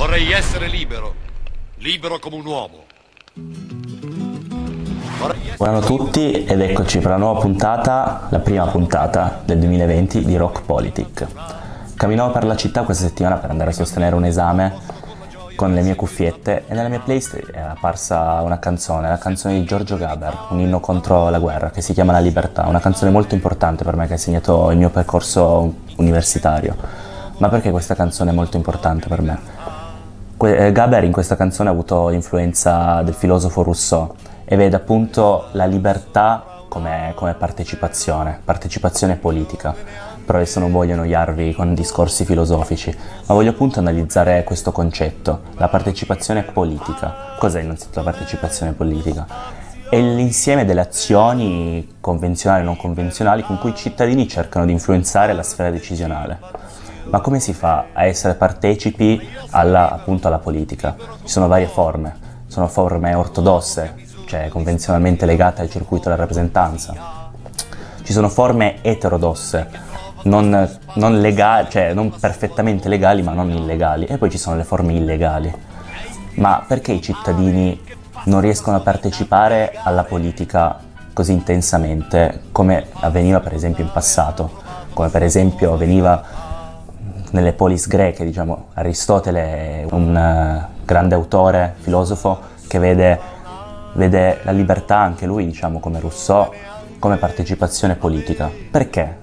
Vorrei essere libero, libero come un uomo. Buongiorno a tutti ed eccoci per la nuova puntata, la prima puntata del 2020 di Rock Politic. Camminavo per la città questa settimana per andare a sostenere un esame con le mie cuffiette e nella mia playlist è apparsa una canzone, la canzone di Giorgio Gaber, un inno contro la guerra che si chiama La Libertà, una canzone molto importante per me che ha segnato il mio percorso universitario. Ma perché questa canzone è molto importante per me? Gaber in questa canzone ha avuto l'influenza del filosofo Rousseau e vede appunto la libertà come partecipazione politica. Però adesso non voglio annoiarvi con discorsi filosofici, ma voglio appunto analizzare questo concetto, la partecipazione politica. Cos'è innanzitutto la partecipazione politica? È l'insieme delle azioni convenzionali e non convenzionali con cui i cittadini cercano di influenzare la sfera decisionale. Ma come si fa a essere partecipi appunto alla politica? Ci sono varie forme, sono forme ortodosse, cioè convenzionalmente legate al circuito della rappresentanza. Ci sono forme eterodosse, non legali, cioè non perfettamente legali ma non illegali, e poi ci sono le forme illegali. Ma perché i cittadini non riescono a partecipare alla politica così intensamente come avveniva per esempio in passato, come per esempio avveniva nelle polis greche, diciamo? Aristotele è un grande autore, filosofo, che vede la libertà, anche lui, diciamo, come Rousseau, come partecipazione politica. Perché?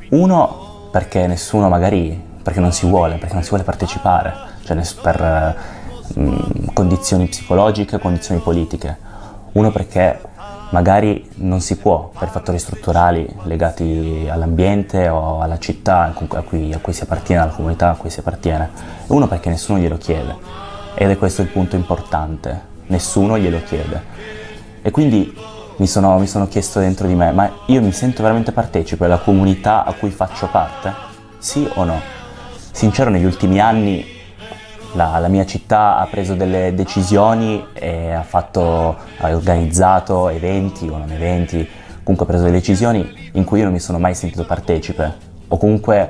Uno, perché nessuno perché non si vuole partecipare, cioè per condizioni psicologiche, condizioni politiche. Uno perché magari non si può, per fattori strutturali legati all'ambiente o alla città a cui si appartiene, alla comunità a cui si appartiene. Uno perché nessuno glielo chiede, ed è questo il punto importante, nessuno glielo chiede. E quindi mi sono chiesto dentro di me, ma io mi sento veramente partecipe della comunità a cui faccio parte? Sì o no? Sincero, negli ultimi anni la mia città ha preso delle decisioni e ha organizzato eventi o non eventi, comunque ha preso delle decisioni in cui io non mi sono mai sentito partecipe, o comunque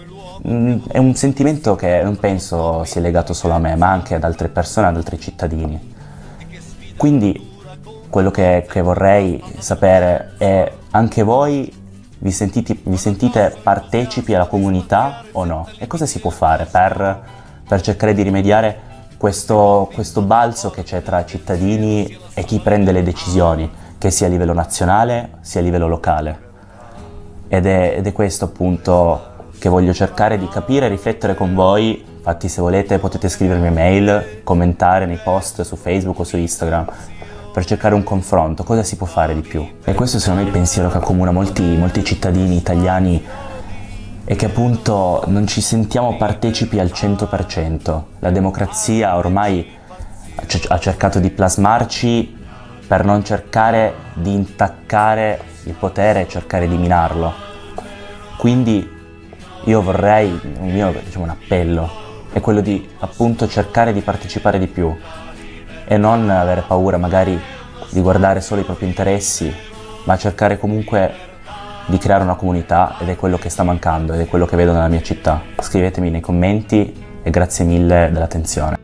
è un sentimento che non penso sia legato solo a me, ma anche ad altre persone, ad altri cittadini. Quindi quello che vorrei sapere è: anche voi vi sentite partecipi alla comunità o no? E cosa si può fare per cercare di rimediare questo balzo che c'è tra cittadini e chi prende le decisioni, che sia a livello nazionale sia a livello locale? Ed è questo appunto che voglio cercare di capire e riflettere con voi. Infatti, se volete potete scrivermi mail, commentare nei post su Facebook o su Instagram per cercare un confronto. Cosa si può fare di più? E questo secondo me è il pensiero che accomuna molti cittadini italiani, e che appunto non ci sentiamo partecipi al 100%. La democrazia ormai ha cercato di plasmarci per non cercare di intaccare il potere e cercare di minarlo. Quindi io vorrei, un appello è quello di appunto cercare di partecipare di più e non avere paura magari di guardare solo i propri interessi, ma cercare comunque di creare una comunità, ed è quello che sta mancando ed è quello che vedo nella mia città. Scrivetemi nei commenti e grazie mille dell'attenzione.